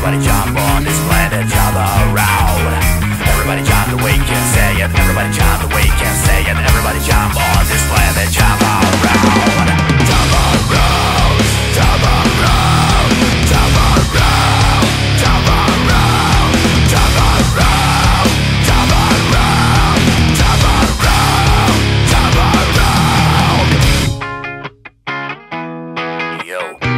Everybody jump on this planet, jump around. Everybody jump the way you can say it. Everybody jump the way you can say it. Everybody jump on this planet, jump around. Jump around, jump around, jump around, jump around, jump around, jump around, jump around, jump around. Yo.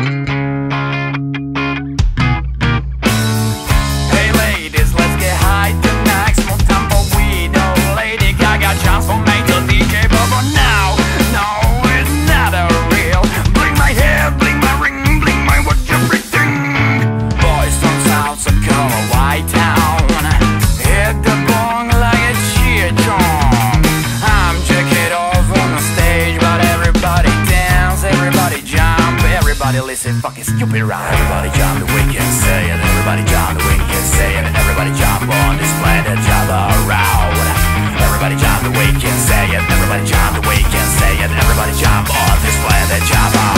Hey ladies, let's get high tonight. Smoke tumbleweed, oh Lady Gaga transformate to DJ Bubba now. No, it's not a real. Bling my hair, bling my ring, bling my watch, everything. Boys from South Dakota, White Town, hit the bong like a cheer drum. I'm check it off on the stage, but everybody dance, everybody jump, everybody listen fucking stupid rhyme. Everybody jump the way you can say it. Everybody jump the way you can say it. Everybody jump on this planet, jump around. Everybody jump the way you can say it. Everybody jump the way you can say it. Everybody jump on this planet, jump around.